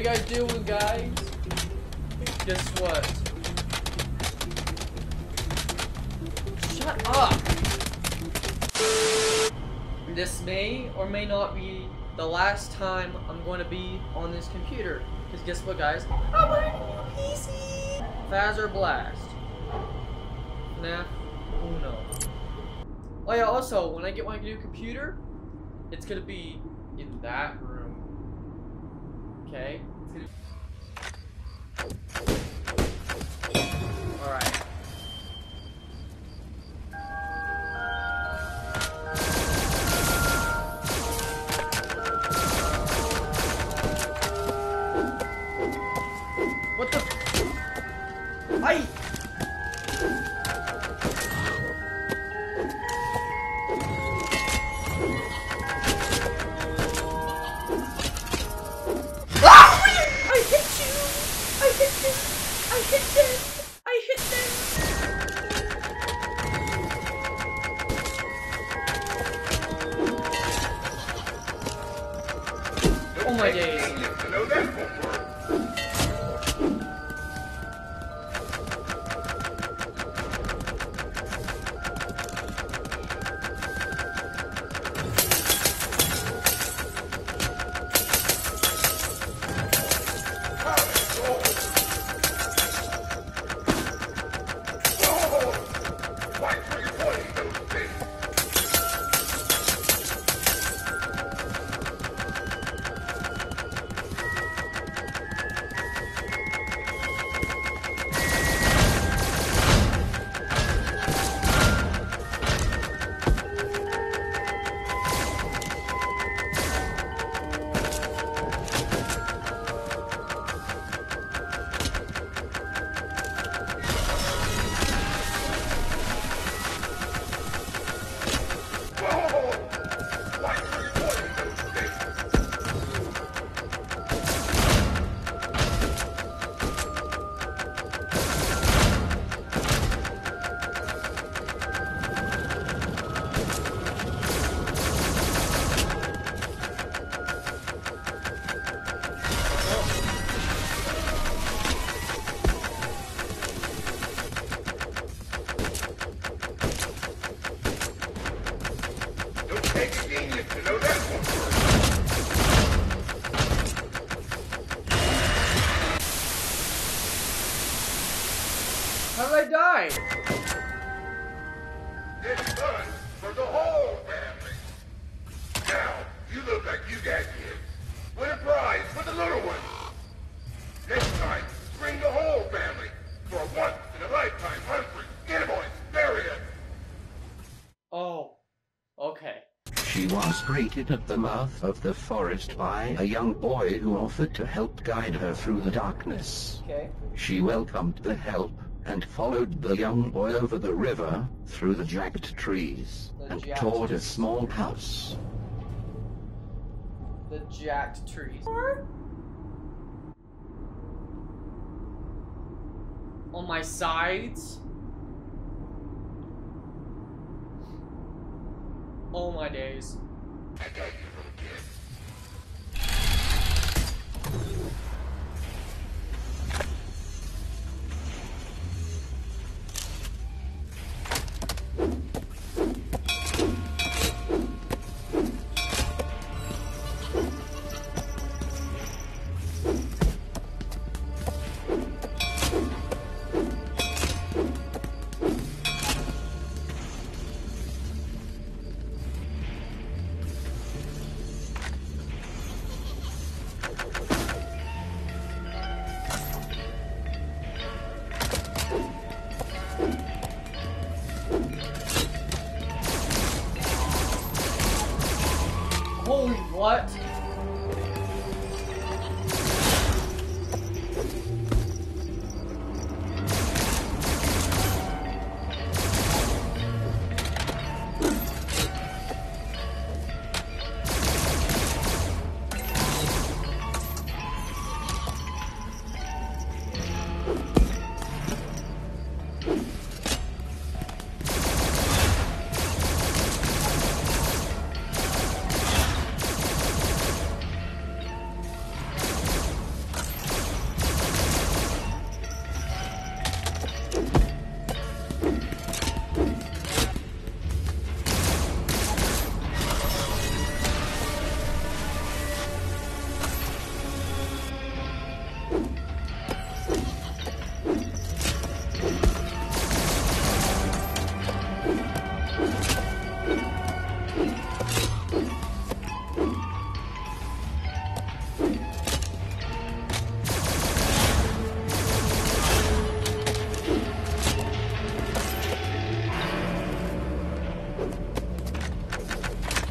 guys doing, guys? Guess what? Shut up! This may or may not be the last time I'm going to be on this computer. Because guess what, guys? I'm on a new PC! Faz or Blast? FNAF Uno. Oh yeah, also, when I get my new computer, it's gonna be in that room. Okay? Alright. What the? Ay! Oh my days. How did I die? It's fun for the whole family. Now, you look like you got kids. Win a prize for the little ones. Next time, bring the whole family for a once-in-a-lifetime hunt. Get it, boys. Bury it. Oh. Okay. She was greeted at the mouth of the forest by a young boy who offered to help guide her through the darkness. Okay. She welcomed the help and followed the young boy over the river, through the jagged trees, and toward a small house. The jacked trees. On my sides? Oh my days. I got you, little kid. Holy what?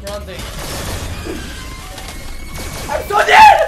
Run thing. I'm so dead!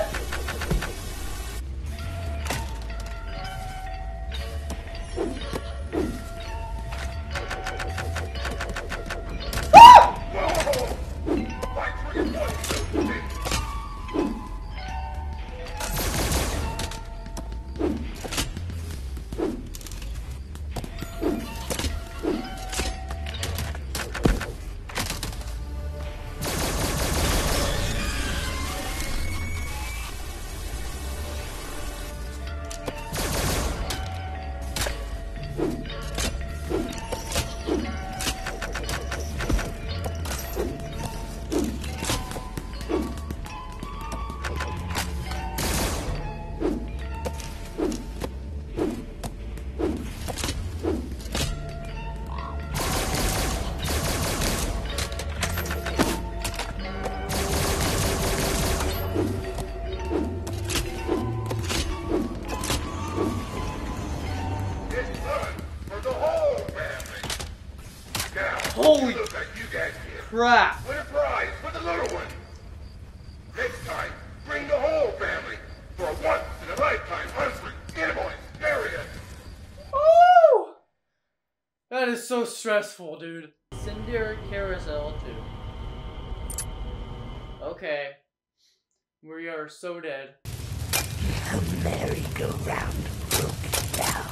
Holy crap! Win a prize for the little one. Next time, bring the whole family for a once-in-a-lifetime hungry invoice. Period. Woo! That is so stressful, dude. Cinder Carousel 2. Okay. We are so dead. A merry-go-round broke down.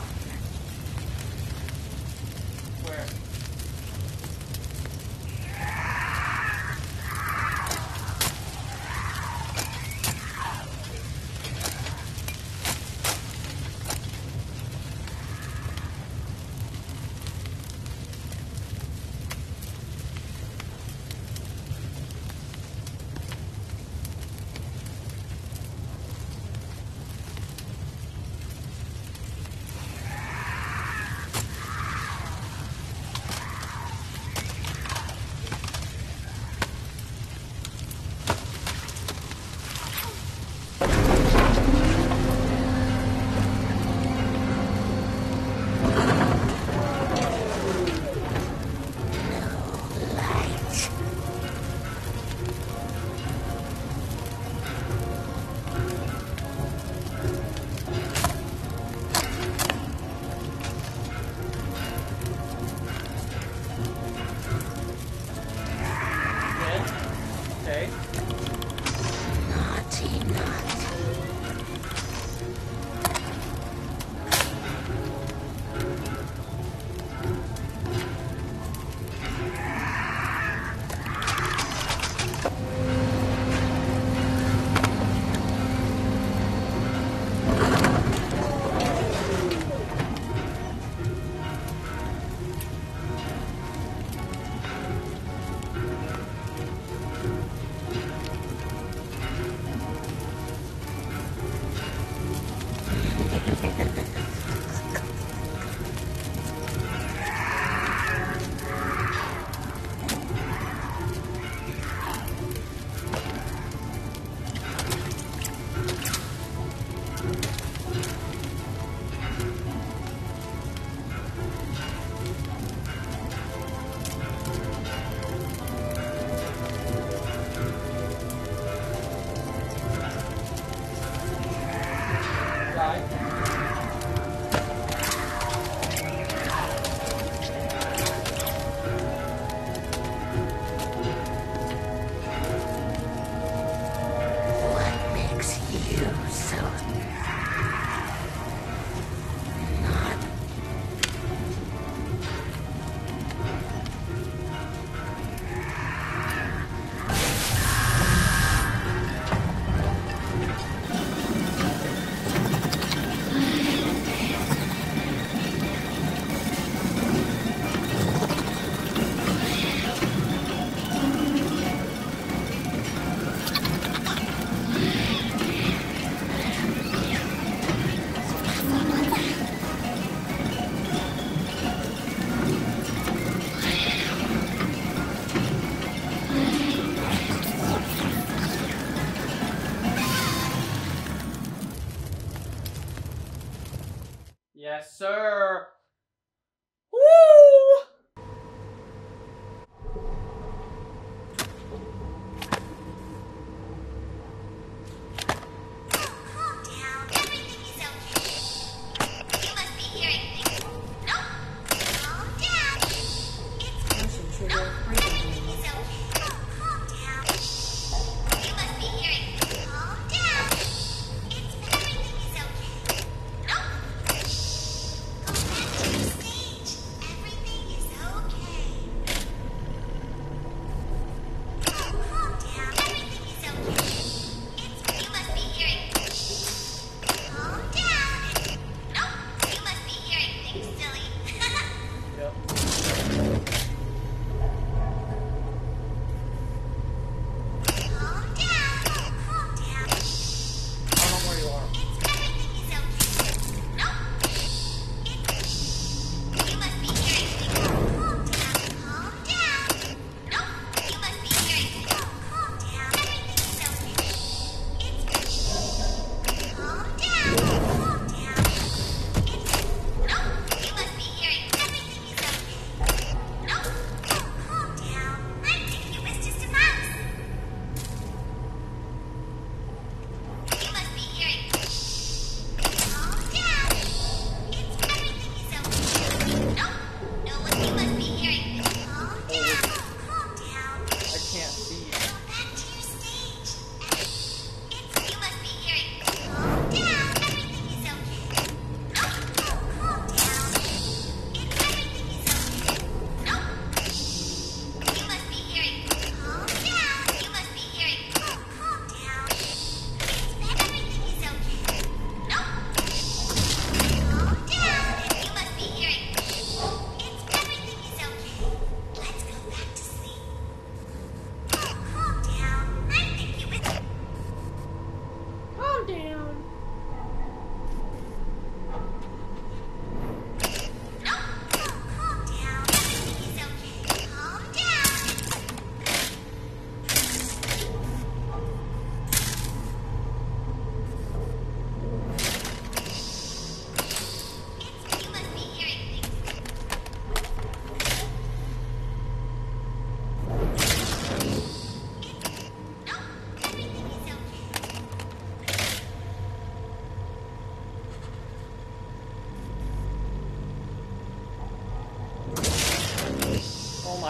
Where? Okay. Naughty, naughty. What makes you so naughty? Yes, sir. Woo!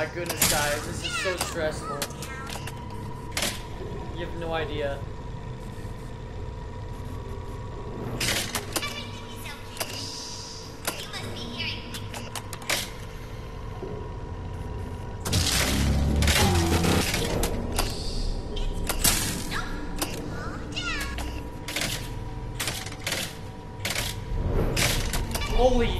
my goodness, guys, this is so stressful. You have no idea. Holy.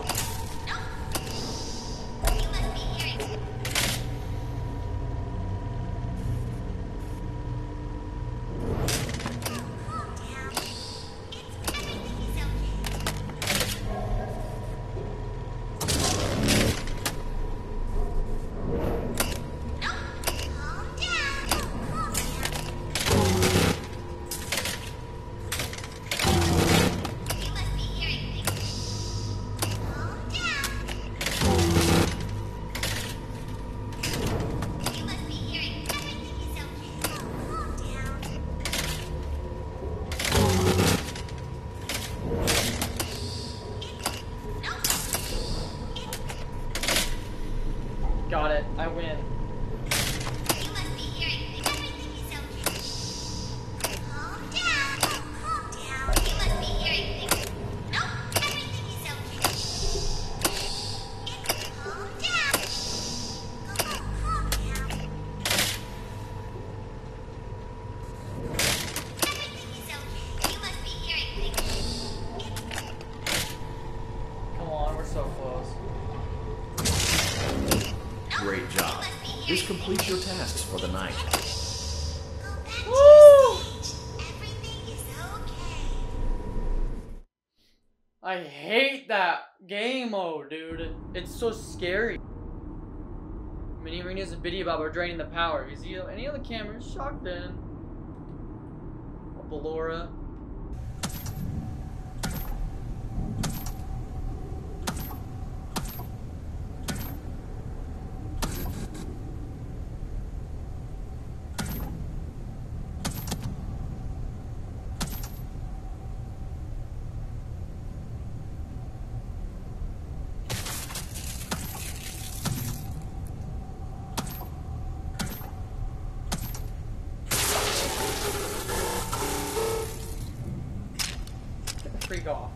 Got it. I win. You must be hearing everything is okay. Calm down. Calm down. You must be hearing things. Nope. Everything is okay. Calm down. Calm down. Everything is okay. You must be hearing things. Come on, we're so close. Great job. This completes your tasks for the night. Go back to Woo! your stage. Everything is okay. I hate that game mode, dude. It's so scary. Mini Arena is a video about draining the power. You see any other cameras? Shocked in. Ballora. Freak off.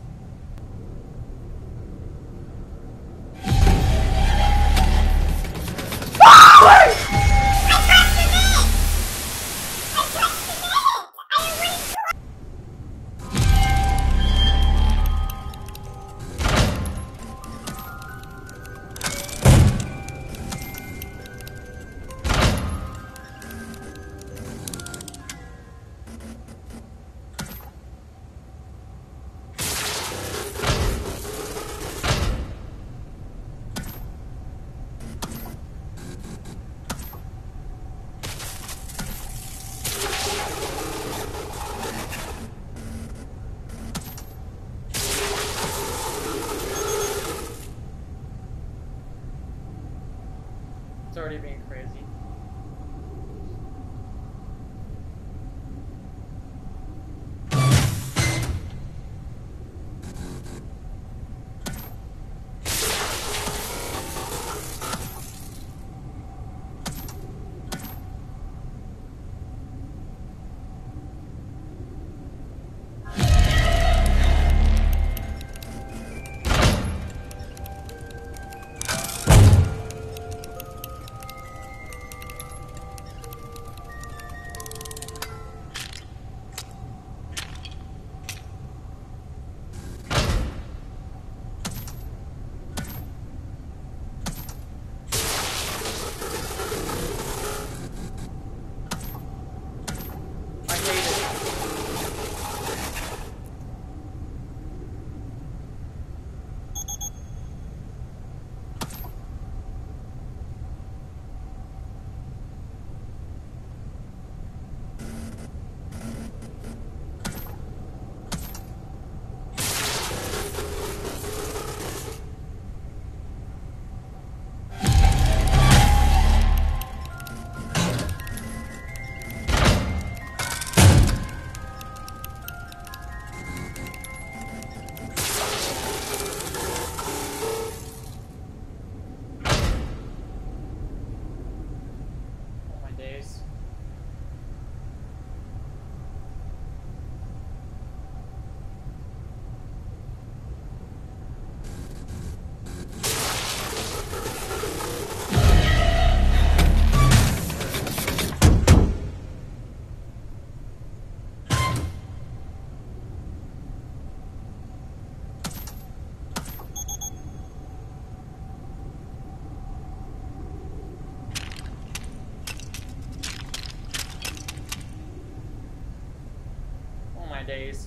my days.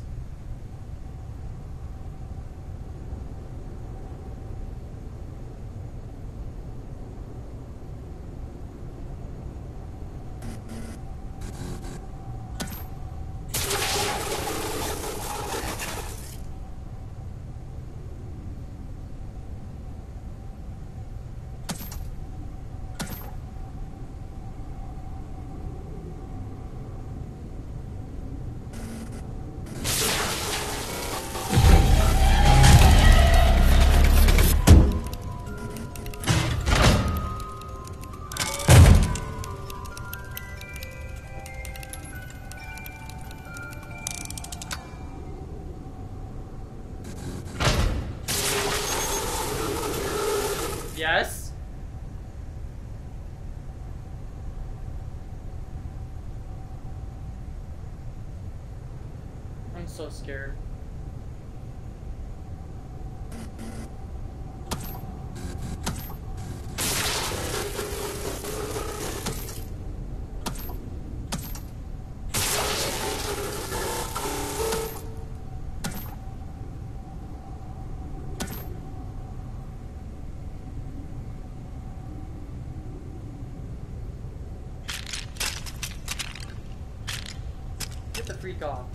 Yes? I'm so scared. Get the freak off.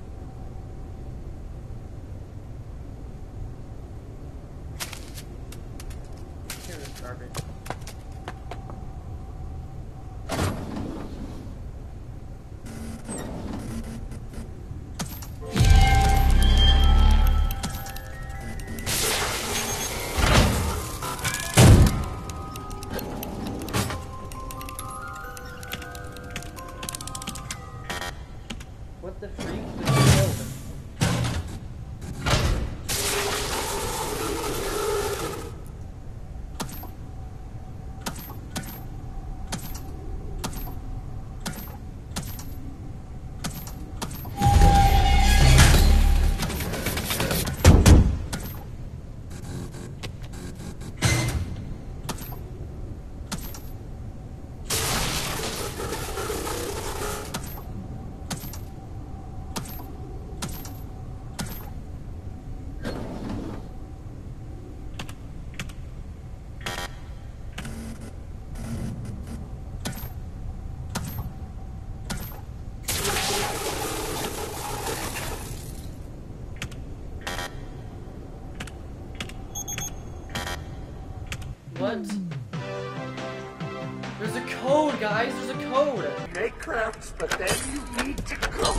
Here's this garbage. What the freak? This is open. What? There's a code, guys. There's a code. Make crafts, but then you need to go.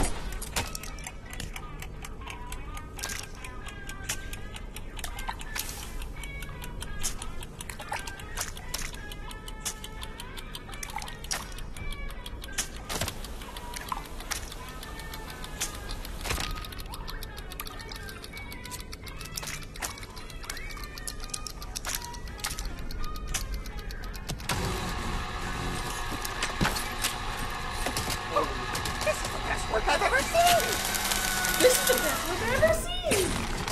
This is the best work I've ever seen! This is the best work I've ever seen!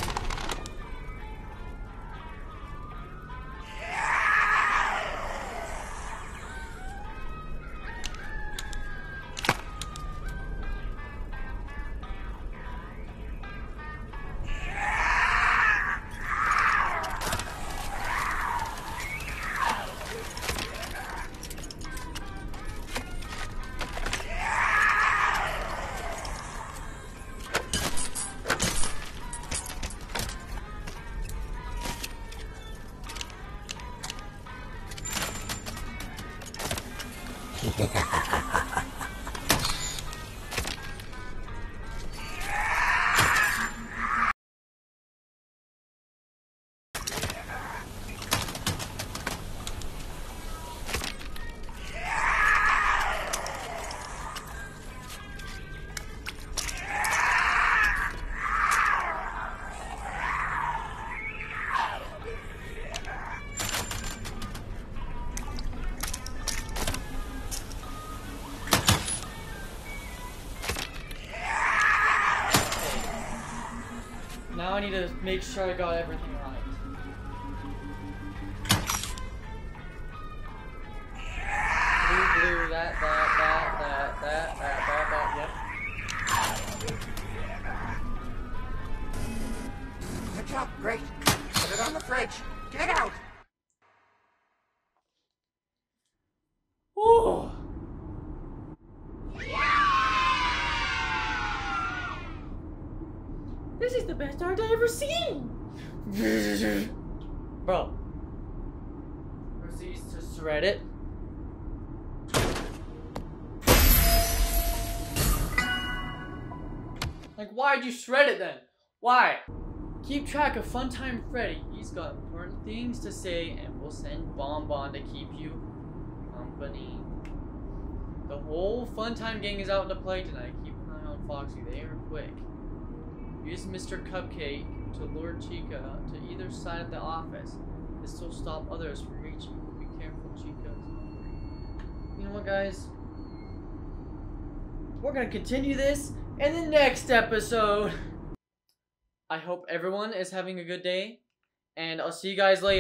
Now I need to make sure I got everything right. Blue, that, yep. Good job, great. Put it on the fridge. Get out! Ooh. This is the best art I ever seen! Bro. Proceeds to shred it. Like, why'd you shred it then? Why? Keep track of Funtime Freddy. He's got important things to say, and we'll send Bonbon to keep you company. The whole Funtime gang is out to play tonight. Keep an eye on Foxy. They are quick. Use Mr. Cupcake to lure Chica to either side of the office. This will stop others from reaching you. Be careful, Chica is hungry. You know what, guys? We're gonna continue this in the next episode. I hope everyone is having a good day, and I'll see you guys later.